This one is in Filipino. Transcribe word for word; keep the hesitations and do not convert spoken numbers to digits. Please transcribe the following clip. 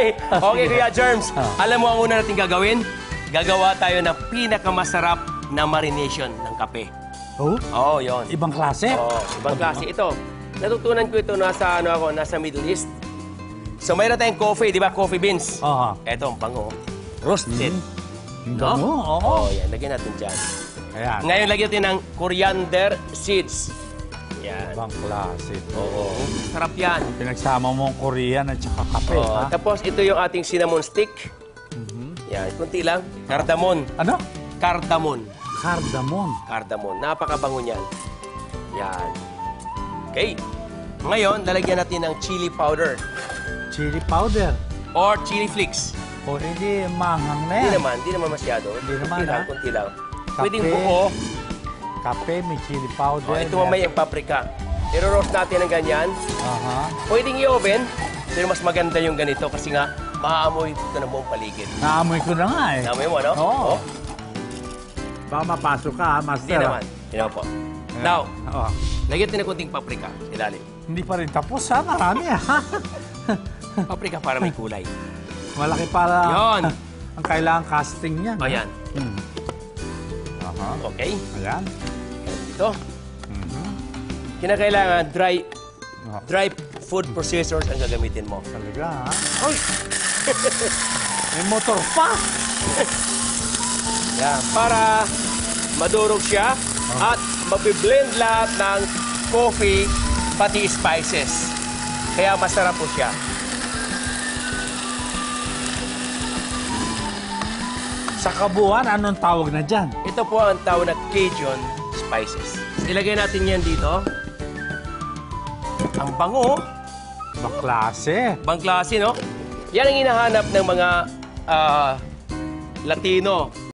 Okay. Okay, Kuya Germs. Alam mo ang una natin gagawin? Gagawa tayo ng pinakamasarap na marination ng kape. Oh? Oo, oh, yun. Ibang klase? Oo, oh, ibang klase. Ito, natutunan ko ito nasa, ano ako, nasa Middle East. So, mayroon tayong coffee, di ba? Coffee beans. Oo. Ito, ang bango. Roasted. Ang No? bango, oo. Oo, yan. Lagyan natin dyan. Ayan. Ngayon, lagyan natin ng coriander seeds. Yan. Ibang klase. Oo. Sarap yan. Pinagsama mo ang Korean at saka kape, Oo. ha? Tapos, ito yung ating cinnamon stick. Yan, kunti lang. Cardamom. Ano? Cardamom. Cardamom. Cardamom. Napakabango niyan. Yan. Okay. Ngayon, lalagyan natin ng chili powder Chili powder. or chili flakes. O hindi, manghang na Hindi yan. naman, hindi naman masyado. Hindi naman, Kunti lang, ha? kunti lang. Kape. Pwedeng buo. Kape, may chili powder. Oh, ito mamaya yung paprika. I-roast natin ng ganyan. Aha. Pwedeng i-oven, pero mas maganda yung ganito kasi nga, maaamoy ito ng buong paligid. Naamoy ko na nga eh. Naamoy mo, no? Oo. Oh, Baka mapasok ka, ha, Hindi master. naman. Hindi naman po. Now, Oo. lagyan natin ng kunting paprika. Ilalim. Hindi pa rin tapos, ha? Marami, ha? Paprika para may kulay. Malaki para... Yon. Ang kailangan casting niya. O, yan. Hmm. Aha. Okay. Ayan. Ito. Mhm. Kinakailangan dry Oh, dry food processors ang gagamitin mo. talaga, ha? Oy! May motor pa! Yan. Para madurog siya at mabiblend lahat ng coffee pati spices. Kaya masarap po siya. Sa kabuuan, anong tawag na dyan? Ito po ang tawag na Cajun spices. Ilagay natin yan dito. Ang bango. Ibang klase. Bang klase, no? Yan ang hinahanap ng mga ah, Latino